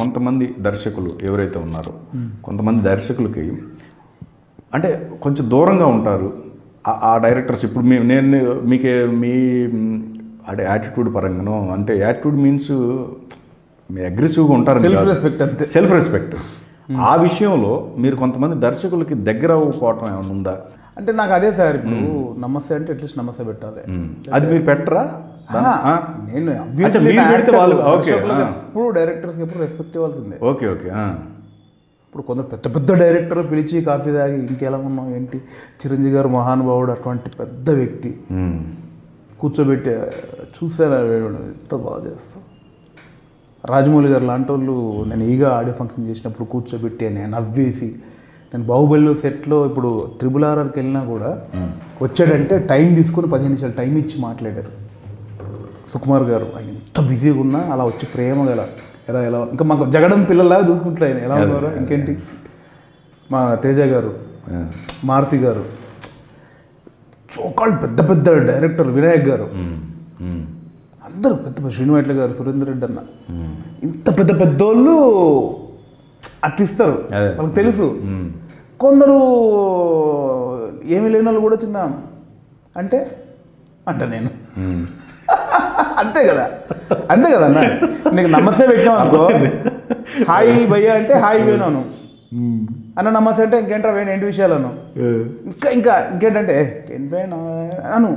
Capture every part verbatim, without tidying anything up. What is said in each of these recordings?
కొంతమంది దర్శకులు ఎవరైతే ఉన్నారో కొంతమంది దర్శకులకి అంటే కొంచెం దూరంగా ఉంటారు ఆ డైరెక్టర్స్. ఇప్పుడు మీ నేను మీకే మీ అంటే యాటిట్యూడ్ పరంగానో అంటే యాటిట్యూడ్ మీన్స్ మీ అగ్రెసివ్గా ఉంటారు, సెల్ఫ్ రెస్పెక్ట్ అంతే, సెల్ఫ్ రెస్పెక్ట్. ఆ విషయంలో మీరు కొంతమంది దర్శకులకి దగ్గర అవ్వకపోవటం ఏమైనా ఉందా? అంటే నాకు అదే సార్, ఇప్పుడు నమస్తే అంటే అట్లీస్ట్ నమస్తే పెట్టాలి. అది మీరు పెట్టరా? నేను ఎప్పుడు డైరెక్టర్స్కి ఎప్పుడు రెస్పెక్ట్ ఇవ్వాల్సిందే. Okay okay. ఇప్పుడు కొందరు పెద్ద పెద్ద డైరెక్టర్ పిలిచి కాఫీ తాగి ఇంకెలా ఉన్నాం ఏంటి, చిరంజీవి గారు మహానుభావుడు అటువంటి పెద్ద వ్యక్తి కూర్చోబెట్టి చూసారా ఎంత బాగా చేస్తాం. రాజమౌళి గారు లాంటి వాళ్ళు నేను ఈగా ఆడియో ఫంక్షన్ చేసినప్పుడు కూర్చోబెట్టి నేను నవ్వేసి, నేను బాహుబలిలో సెట్లో ఇప్పుడు త్రిబుల్ ఆర్ఆర్కి వెళ్ళినా కూడా వచ్చాడంటే టైం తీసుకొని పదిహేను నిమిషాలు టైం ఇచ్చి మాట్లాడారు. సుకుమార్ గారు ఆయన ఎంత బిజీగా ఉన్నా అలా వచ్చి ప్రేమ గల ఎలా ఎలా ఇంకా మాకు జగడం పిల్లలాగా చూసుకుంటారు ఆయన ఎలా ఉన్నారో. ఇంకేంటి మా తేజ గారు, మారుతి గారు, ఒకళ్ళు పెద్ద పెద్ద డైరెక్టర్ వినాయక్ గారు, అందరూ పెద్ద పెద్ద శ్రీనివాట్ల గారు, సురేందర్ రెడ్డి అన్న, ఇంత పెద్ద పెద్దోళ్ళు అట్లిస్తారు వాళ్ళకి తెలుసు. కొందరు ఏమీ లేని వాళ్ళు కూడా చిన్న అంటే అంట నేను అంతే కదా అంతే కదా అన్న. నీకు నమస్తే పెట్టాం అనుకో, హాయ్ భయ్యా అంటే హాయ్ వేణు అన్న, నమస్తే అంటే ఇంకేంట్రా వేణు ఏంటి విషయాలను, ఇంకా ఇంకా ఇంకేంటంటే ఏంటి వేణు అను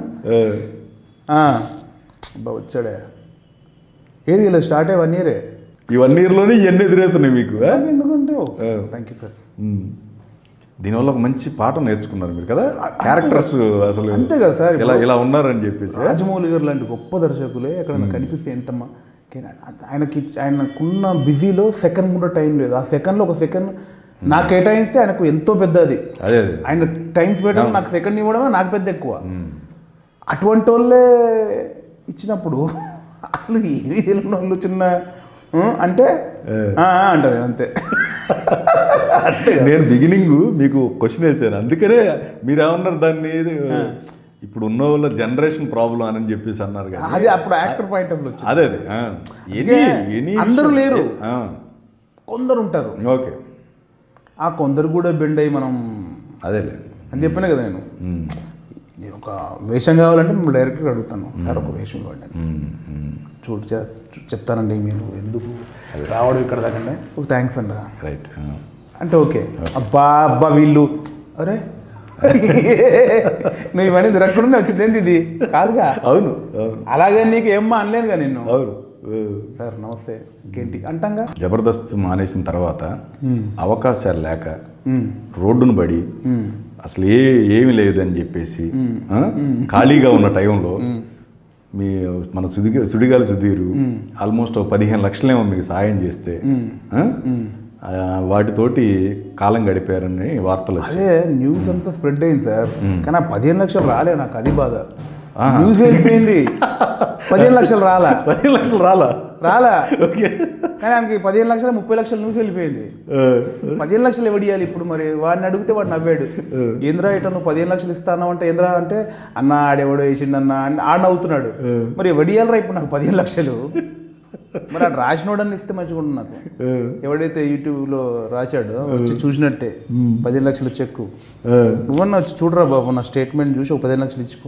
బా వచ్చాడే. ఏది ఇలా స్టార్ట్ అయ్యి వన్ ఇయరే, ఈ వన్ ఇయర్లోనే ఇవన్నీ ఎదురవుతున్నాయి మీకు. ఎందుకంటే థ్యాంక్ యూ సార్. దీనివల్ల ఒక మంచి పాఠం నేర్చుకున్నారు మీరు కదా, క్యారెక్టర్స్ అసలు అంతే కదా సార్, ఇలా ఇలా ఉన్నారని చెప్పేసి. రాజమౌళి గారు లాంటి గొప్ప దర్శకులే ఎక్కడైనా కనిపిస్తే ఏంటమ్మా, ఆయనకి ఆయనకున్న బిజీలో సెకండ్ కూడా టైం లేదు. ఆ సెకండ్లో ఒక సెకండ్ నాకు కేటాయిస్తే ఆయనకు ఎంతో పెద్ద అది. అదే ఆయన టైమ్స్ పెట్టడం నాకు సెకండ్ ఇవ్వడమే నాకు పెద్ద ఎక్కువ. అటువంటి వాళ్ళే ఇచ్చినప్పుడు అసలు ఏవి తెలియని వాళ్ళు చిన్న అంటే అంటారు అంతే. నేను బిగినింగ్ మీకు క్వశ్చన్ వేసాను, అందుకనే మీరు ఏమన్నారు దాన్ని ఇప్పుడు ఉన్న వాళ్ళ జనరేషన్ ప్రాబ్లం అని చెప్పేసి అన్నారు కదా. అది అప్పుడు యాక్టర్ పాయింట్ ఆఫ్ వ్యూ వచ్చింది. అదే అదే అందరూ లేరు, కొందరు ఉంటారు. ఓకే, ఆ కొందరు కూడా బెండ్ అయ్యి మనం అదే అని చెప్పినా కదా. నేను నేను ఒక వేషం కావాలంటే మేము డైరెక్ట్గా అడుగుతాను, సార్ ఒక వేషం ఇవ్వండి, చూడు చెప్తానండి, మీరు ఎందుకు రావడం ఇక్కడ దాకంటే ఒక థ్యాంక్స్ అండి రైట్ అంటే ఓకే. అబ్బా అబ్బా వీళ్ళు అరే నువ్వు ఇవన్నీ తిరగకుండా వచ్చింది ఏంది ఇది కాదుగా. అవును, అలాగే నీకు ఏమ్మా అనలేనుగా నిన్ను. అవును సార్ నమస్తే ఇంకేంటి అంటాంగా. జబర్దస్త్ మానేసిన తర్వాత అవకాశాలు లేక రోడ్డును పడి అసలు ఏ ఏమి లేదని చెప్పేసి ఖాళీగా ఉన్న టైంలో మీ మన సుదిగా సుడిగాలి సుధీరు ఆల్మోస్ట్ పదిహేను లక్షలేమో మీకు సాయం చేస్తే వాటితోటి కాలం గడిపారని వార్తలు. అదే న్యూస్ అంతా స్ప్రెడ్ అయింది సార్, కానీ ఆ పదిహేను లక్షలు రాలే, నాకు అది బాధ. న్యూస్ వెళ్ళిపోయింది, పదిహేను లక్షలు రాలా పదిహేను లక్షలు రాలా రాలా కానీ ఆయనకి పదిహేను లక్షలు ముప్పై లక్షలు న్యూస్ వెళ్ళిపోయింది. పదిహేను లక్షలు ఎవడియాలి ఇప్పుడు? మరి వాడిని అడిగితే వాడు నవ్వాడు, ఏంద్రా ఇట్లా నువ్వు పదిహేను లక్షలు ఇస్తాను అంటే ఏంద్రా అంటే అన్న ఆడెవడో వేసిండు అన్న ఆడ నవ్వుతున్నాడు. మరి ఎవడియాలరా ఇప్పుడు నాకు పదిహేను లక్షలు? మరి ఆడు రాసినోడని ఇస్తే మంచిగా ఉంటుంది నాకు. ఎవడైతే యూట్యూబ్లో రాశాడో వచ్చి చూసినట్టే పదిహేను లక్షలు చెక్కు, నువ్వన్నా వచ్చి చూడరా బాబు నా స్టేట్మెంట్ చూసి ఒక పదిహేను లక్షలు ఇచ్చిపో.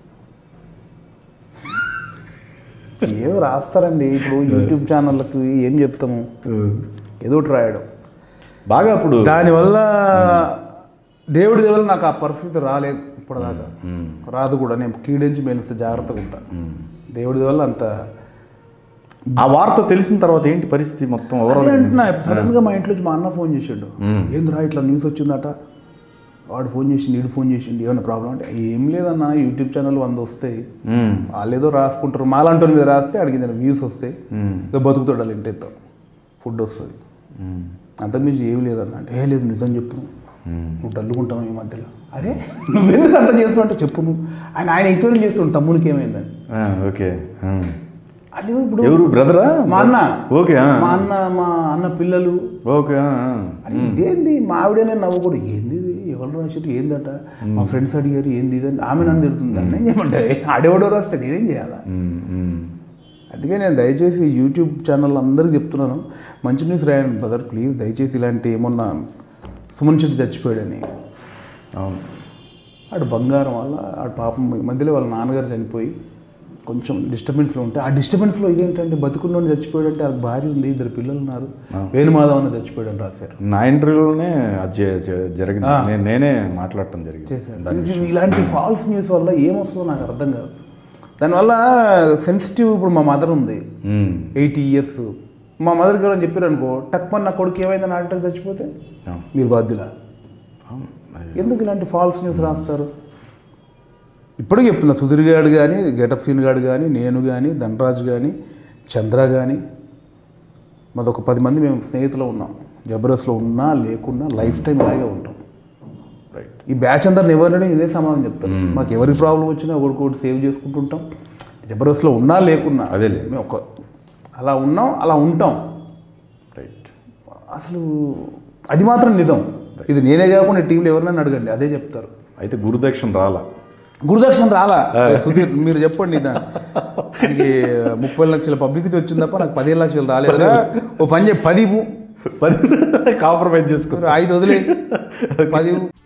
ఏమో రాస్తారండి ఇప్పుడు యూట్యూబ్ ఛానళ్ళకి, ఏం చెప్తాము, ఏదో ఒకటి రాయడం బాగా. అప్పుడు దానివల్ల దేవుడి దేవుడు నాకు ఆ పరిస్థితి రాలేదు ఇప్పటిదాకా, రాదు కూడా. నేను కీడించి మేలిస్తే జాగ్రత్తగా ఉంటాను. దేవుడి వల్ల అంత. ఆ వార్త తెలిసిన తర్వాత ఏంటి పరిస్థితి మొత్తం? అంటున్నా సడన్ గా మా ఇంట్లో మా అన్న ఫోన్ చేసాడు, ఏంద్రా ఇట్లా న్యూస్ వచ్చిందట, వాడు ఫోన్ చేసిండు, వీడు ఫోన్ చేసిండు, ఏమన్నా ప్రాబ్లం అంటే ఏం లేదన్నా యూట్యూబ్ ఛానల్ వంద వస్తాయి, వాళ్ళు ఏదో రాసుకుంటారు, మాలాంటి మీద రాస్తే అడిగింది వ్యూస్ వస్తాయి, ఏదో బతుకుతాడు వాళ్ళు ఇంటితో, ఫుడ్ వస్తుంది, అంతకుమించి ఏం లేదన్నా అంటే ఏ లేదు నిజం చెప్పు, నువ్వు డల్లుకుంటావు ఈ మధ్యలో. అరే నువ్వు ఎందుకు అంత చేస్తావు అంటే చెప్పు నువ్వు. ఆయన ఆయన ఎంక్వైరీ చేస్తాడు తమ్మునికి ఏమైందని. ఓకే, అది ఇప్పుడు ఎవరు బ్రదరా? మా అన్న. ఓకే, మా అన్న మా అన్న పిల్లలు. ఓకే, ఇదేంది మా ఆవిడనే నవ్వకూడదు, ఏంది ఎవరు రాసేట్టు ఏందట, మా ఫ్రెండ్స్ అడిగారు ఏంది ఇదని, ఆమె నన్ను తిడుతుంది అని ఏమంటే ఆడేవాడో రాస్తే నేనేం చేయాలా? అందుకే నేను దయచేసి యూట్యూబ్ ఛానల్ అందరికీ చెప్తున్నాను, మంచి న్యూస్ రాయండి బ్రదర్ ప్లీజ్, దయచేసి ఇలాంటి ఏమన్నా సుమన్ శెట్టి చచ్చిపోయాడని. అవును, ఆడు బంగారం వల్ల ఆడు పాపం మధ్యలో వాళ్ళ నాన్నగారు చనిపోయి కొంచెం డిస్టర్బెన్స్లో ఉంటే, ఆ డిస్టర్బెన్స్లో ఇదేంటంటే బతుకున్నోని చచ్చిపోయాడంటే వాళ్ళకి భార్య ఉంది, ఇద్దరు పిల్లలు ఉన్నారు, వేణుమాధవ్ అన్న చచ్చిపోయాడని రాశారు. నా ఇంటర్వ్యూలోనే అది జరిగింది, నేను నేనే మాట్లాడటం జరిగింది చేశారు. ఇలాంటి ఫాల్స్ న్యూస్ వల్ల ఏమొస్తుందో నాకు అర్థం కాదు. దానివల్ల సెన్సిటివ్, ఇప్పుడు మా మదర్ ఉంది ఎయిటీ ఇయర్స్, మా మదర్ గారు అని చెప్పారు అనుకో, టక్మన్ నా కొడుకు ఏమైందని ఆటకు చచ్చిపోతే మీరు బాధ్యులా? ఎందుకు ఇలాంటి ఫాల్స్ న్యూస్ రాస్తారు? ఇప్పటికీ చెప్తున్నా, సుధీర్ గారు కానీ, గెటప్ సీన్ గారు కానీ, నేను కానీ, ధనరాజ్ కానీ, చంద్ర కానీ, మాదొక పది మంది మేము స్నేహితులు ఉన్నాం. జబర్దస్త్లో ఉన్నా లేకున్నా లైఫ్ టైం అలాగే ఉంటాం. రైట్, ఈ బ్యాచ్ అందరిని ఎవరైనా ఇదే సమానం చెప్తారు. మాకు ఎవరి ప్రాబ్లం వచ్చినా ఒకరికొకటి సేవ్ చేసుకుంటుంటాం. జబర్దస్త్లో ఉన్నా లేకున్నా అదే మేము ఒక అలా ఉన్నాం, అలా ఉంటాం. రైట్, అసలు అది మాత్రం నిజం. ఇది నేనే కాకుండా టీవీలో ఎవరినైనా అడగండి అదే చెప్తారు. అయితే గురుదక్షిణ రాలా? గురుదక్షిణ రాలా? సుధీర్ మీరు చెప్పండి, దానికి ముప్పై లక్షల పబ్లిసిటీ వచ్చింది తప్ప నాకు పదిహేను లక్షలు రాలేదురా. ఓ పని చెప్పి పది పది కాంప్రమైజ్ చేసుకున్నారు, ఐదు వదిలే పది